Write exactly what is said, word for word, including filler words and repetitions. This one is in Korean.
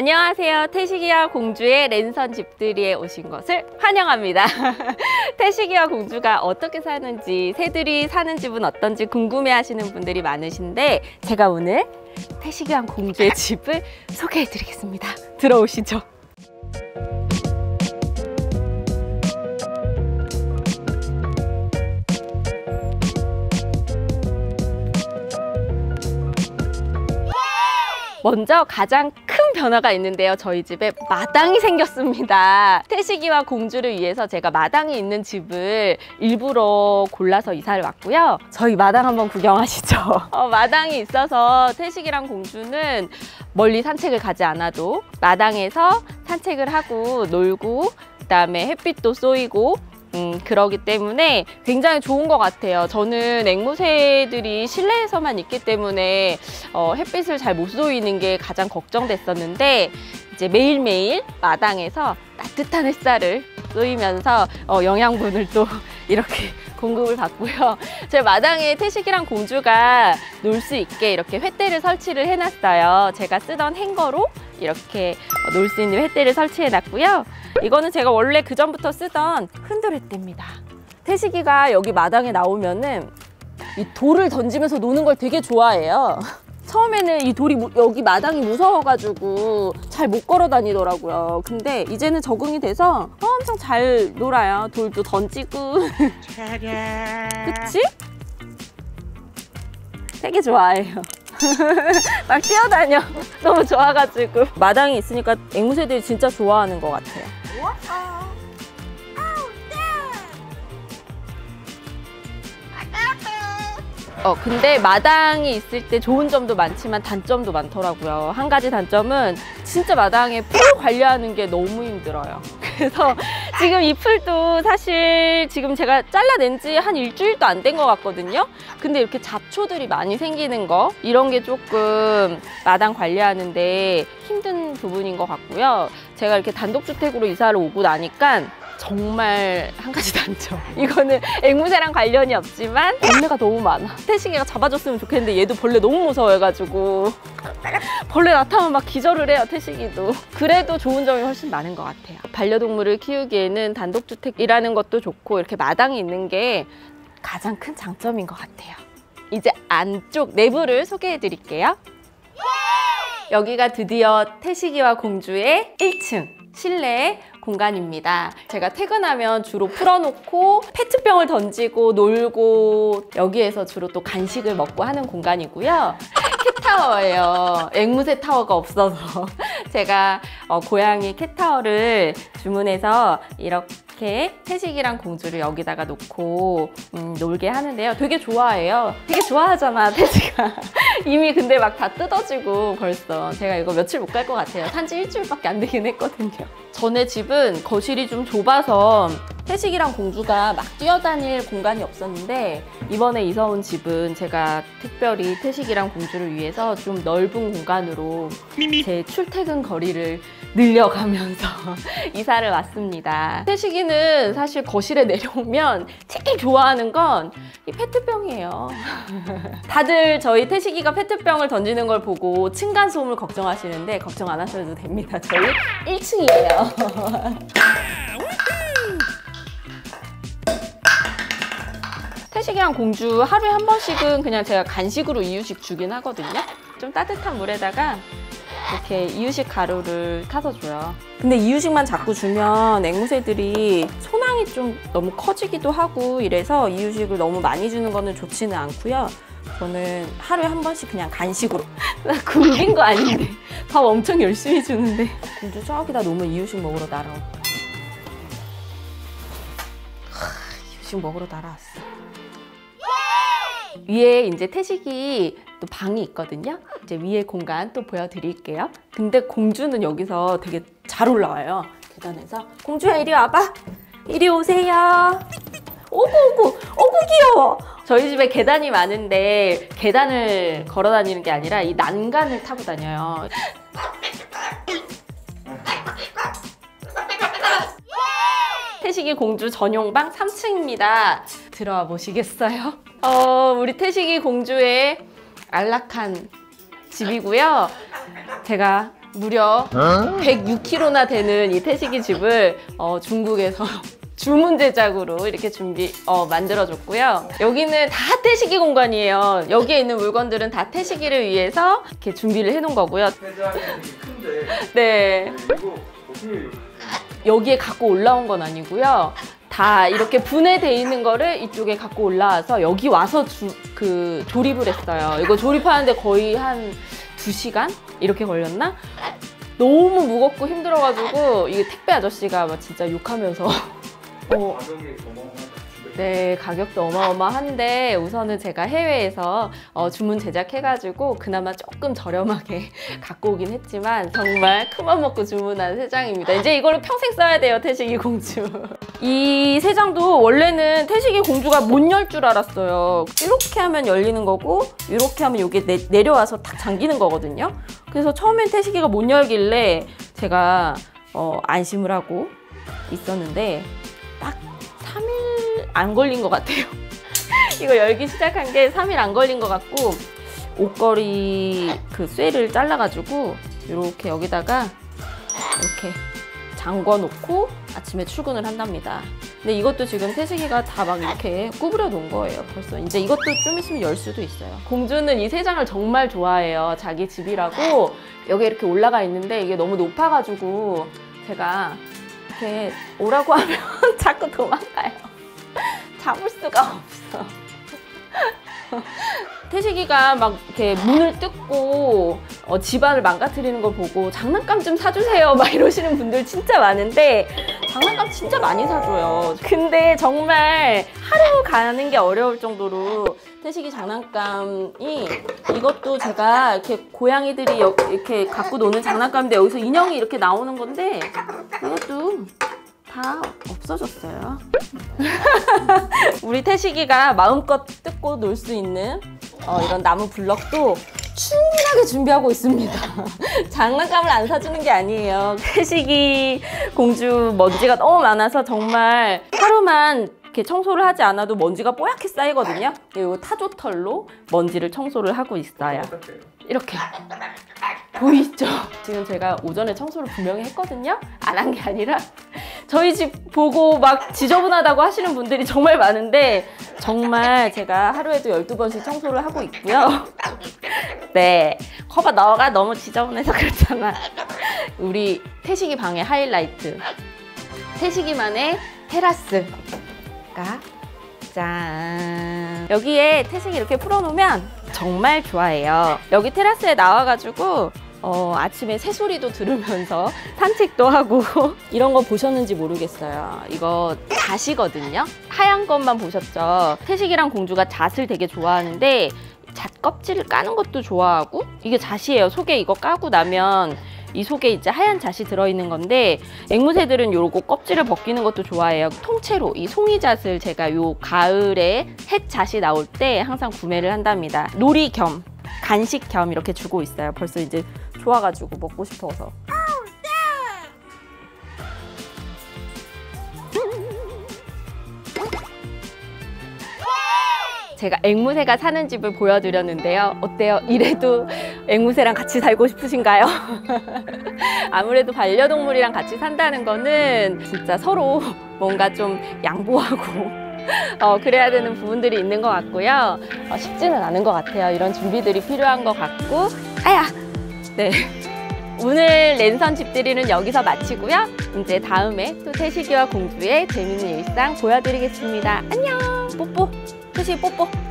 안녕하세요. 태식이와 공주의 랜선 집들이에 오신 것을 환영합니다. 태식이와 공주가 어떻게 사는지, 새들이 사는 집은 어떤지 궁금해 하시는 분들이 많으신데 제가 오늘 태식이와 공주의 집을 소개해 드리겠습니다. 들어오시죠. 먼저 가장 큰 변화가 있는데요. 저희 집에 마당이 생겼습니다. 태식이와 공주를 위해서 제가 마당이 있는 집을 일부러 골라서 이사를 왔고요. 저희 마당 한번 구경하시죠. 어, 마당이 있어서 태식이랑 공주는 멀리 산책을 가지 않아도 마당에서 산책을 하고 놀고, 그다음에 햇빛도 쏘이고 음, 그러기 때문에 굉장히 좋은 것 같아요. 저는 앵무새들이 실내에서만 있기 때문에 어, 햇빛을 잘 못 쏘이는 게 가장 걱정됐었는데, 이제 매일매일 마당에서 따뜻한 햇살을 쏘이면서 어, 영양분을 또 이렇게 공급을 받고요. 제 마당에 태식이랑 공주가 놀 수 있게 이렇게 횃대를 설치를 해놨어요. 제가 쓰던 행거로 이렇게 놀 수 있는 횃대를 설치해 놨고요. 이거는 제가 원래 그 전부터 쓰던 흔들 횃대입니다. 태식이가 여기 마당에 나오면은 이 돌을 던지면서 노는 걸 되게 좋아해요. 처음에는 이 돌이 여기 마당이 무서워가지고 잘 못 걸어 다니더라고요. 근데 이제는 적응이 돼서 엄청 잘 놀아요. 돌도 던지고. 그치? 되게 좋아해요. 막 뛰어다녀. 너무 좋아가지고. 마당이 있으니까 앵무새들이 진짜 좋아하는 것 같아요. 어 근데 마당이 있을 때 좋은 점도 많지만 단점도 많더라고요. 한 가지 단점은 진짜 마당에 풀 관리하는 게 너무 힘들어요. 그래서 지금 이 풀도 사실 지금 제가 잘라낸 지 한 일주일도 안 된 것 같거든요. 근데 이렇게 잡초들이 많이 생기는 거, 이런 게 조금 마당 관리하는데 힘든 부분인 것 같고요. 제가 이렇게 단독주택으로 이사를 오고 나니까 정말 한 가지 단점, 이거는 앵무새랑 관련이 없지만 벌레가 너무 많아. 태식이가 잡아줬으면 좋겠는데 얘도 벌레 너무 무서워해가지고 벌레 나타나면 막 기절을 해요, 태식이도. 그래도 좋은 점이 훨씬 많은 것 같아요. 반려동물을 키우기에는 단독주택이라는 것도 좋고 이렇게 마당이 있는 게 가장 큰 장점인 것 같아요. 이제 안쪽 내부를 소개해 드릴게요. 여기가 드디어 태식이와 공주의 일 층 실내 공간입니다. 제가 퇴근하면 주로 풀어놓고 페트병을 던지고 놀고, 여기에서 주로 또 간식을 먹고 하는 공간이고요. 캣타워예요. 앵무새 타워가 없어서 제가 어, 고양이 캣타워를 주문해서 이렇게 태식이랑 공주를 여기다가 놓고 음, 놀게 하는데요. 되게 좋아해요. 되게 좋아하잖아, 태식아. 이미 근데 막 다 뜯어지고 벌써. 제가 이거 며칠 못 갈 것 같아요. 산지 일주일밖에 안 되긴 했거든요. 전에 집은 거실이 좀 좁아서 태식이랑 공주가 막 뛰어다닐 공간이 없었는데, 이번에 이사 온 집은 제가 특별히 태식이랑 공주를 위해서 좀 넓은 공간으로 제 출퇴근 거리를 늘려가면서 이사를 왔습니다. 태식이는 사실 거실에 내려오면 제일 좋아하는 건 이 페트병이에요. 다들 저희 태식이가 페트병을 던지는 걸 보고 층간소음을 걱정하시는데 걱정 안 하셔도 됩니다. 저희 일 층이에요. 태식이랑 공주 하루에 한 번씩은 그냥 제가 간식으로 이유식 주긴 하거든요. 좀 따뜻한 물에다가 이렇게 이유식 가루를 타서 줘요. 근데 이유식만 자꾸 주면 앵무새들이 소낭이 좀 너무 커지기도 하고 이래서 이유식을 너무 많이 주는 거는 좋지는 않고요. 저는 하루에 한 번씩 그냥 간식으로. 나 굶긴 거 아닌데 밥 엄청 열심히 주는데. 공주 저기다 너무 이유식 먹으러 날아와. 이유식 먹으러 날아왔어. 위에 이제 태식이 또 방이 있거든요. 이제 위에 공간 또 보여드릴게요. 근데 공주는 여기서 되게 잘 올라와요. 계단에서. 공주야, 이리 와봐. 이리 오세요. 오구 오구 오구 귀여워. 저희 집에 계단이 많은데 계단을 걸어 다니는 게 아니라 이 난간을 타고 다녀요. 태식이 공주 전용방 삼 층입니다. 들어와 보시겠어요? 어, 우리 태식이 공주의 안락한 집이고요. 제가 무려 백육 킬로그램나 되는 이 태식이 집을 어, 중국에서 주문 제작으로 이렇게 준비 어, 만들어줬고요. 여기는 다 태식이 공간이에요. 여기에 있는 물건들은 다 태식이를 위해서 이렇게 준비를 해놓은 거고요. 회장이 큰데. 네. 이거 어떻게 이렇게? 여기에 갖고 올라온 건 아니고요. 다 이렇게 분해돼 있는 거를 이쪽에 갖고 올라와서 여기 와서 주, 그 조립을 했어요. 이거 조립하는데 거의 한 두 시간 이렇게 걸렸나? 너무 무겁고 힘들어가지고 이게 택배 아저씨가 막 진짜 욕하면서 어, 가격이 어마어마하다. 네, 가격도 어마어마한데 우선은 제가 해외에서 어, 주문 제작해가지고 그나마 조금 저렴하게 갖고 오긴 했지만 정말 큰맘 먹고 주문한 세장입니다. 이제 이거를 평생 써야 돼요, 태식이 공주. 이 세장도 원래는 태식이 공주가 못 열 줄 알았어요. 이렇게 하면 열리는 거고 이렇게 하면 이게 내, 내려와서 탁 잠기는 거거든요. 그래서 처음엔 태식이가 못 열길래 제가 어, 안심을 하고 있었는데 딱 삼 일 안 걸린 것 같아요. 이거 열기 시작한 게 삼 일 안 걸린 것 같고 옷걸이 그 쇠를 잘라가지고 이렇게 여기다가 이렇게 잠궈 놓고 아침에 출근을 한답니다. 근데 이것도 지금 태식이가 다 막 이렇게 구부려 놓은 거예요. 벌써 이제 이것도 좀 있으면 열 수도 있어요. 공주는 이 세장을 정말 좋아해요. 자기 집이라고 여기 이렇게 올라가 있는데 이게 너무 높아가지고 제가 이렇게 오라고 하면 자꾸 도망가요. 잡을 수가 없어. 태식이가 막 이렇게 문을 뜯고 어, 집안을 망가뜨리는 걸 보고 장난감 좀 사주세요 막 이러시는 분들 진짜 많은데 장난감 진짜 많이 사줘요. 근데 정말 하루 가는 게 어려울 정도로 태식이 장난감이 이것도 제가 이렇게 고양이들이 여, 이렇게 갖고 노는 장난감인데 여기서 인형이 이렇게 나오는 건데 이것도 다 없어졌어요. 우리 태식이가 마음껏 뜯고 놀 수 있는 어, 이런 나무 블럭도 충분하게 준비하고 있습니다. 장난감을 안 사주는 게 아니에요. 태식이 공주 먼지가 너무 많아서 정말 하루만 이렇게 청소를 하지 않아도 먼지가 뽀얗게 쌓이거든요. 이 타조털로 먼지를 청소를 하고 있어요. 이렇게 보이죠? 지금 제가 오전에 청소를 분명히 했거든요. 안 한 게 아니라 저희 집 보고 막 지저분하다고 하시는 분들이 정말 많은데 정말 제가 하루에도 열두 번씩 청소를 하고 있고요. 네, 커버 너가 너무 지저분해서 그렇잖아. 우리 태식이 방의 하이라이트, 태식이만의 테라스가 짠! 여기에 태식이 이렇게 풀어놓으면 정말 좋아해요. 여기 테라스에 나와가지고 어, 아침에 새소리도 들으면서 산책도 하고 이런 거 보셨는지 모르겠어요. 이거 잣이거든요. 하얀 것만 보셨죠? 태식이랑 공주가 잣을 되게 좋아하는데 잣 껍질을 까는 것도 좋아하고 이게 잣이에요. 속에 이거 까고 나면 이 속에 이제 하얀 잣이 들어있는 건데 앵무새들은 요거 껍질을 벗기는 것도 좋아해요. 통째로 이 송이잣을 제가 요 가을에 햇잣이 나올 때 항상 구매를 한답니다. 놀이 겸 간식 겸 이렇게 주고 있어요. 벌써 이제 좋아가지고 먹고 싶어서. 제가 앵무새가 사는 집을 보여드렸는데요. 어때요? 이래도 앵무새랑 같이 살고 싶으신가요? 아무래도 반려동물이랑 같이 산다는 거는 진짜 서로 뭔가 좀 양보하고 어, 그래야 되는 부분들이 있는 것 같고요. 어, 쉽지는 않은 것 같아요. 이런 준비들이 필요한 것 같고. 아야! 네. 오늘 랜선 집들이는 여기서 마치고요. 이제 다음에 또 태식이와 공주의 재밌는 일상 보여드리겠습니다. 안녕! 뽀뽀! 태식이 뽀뽀!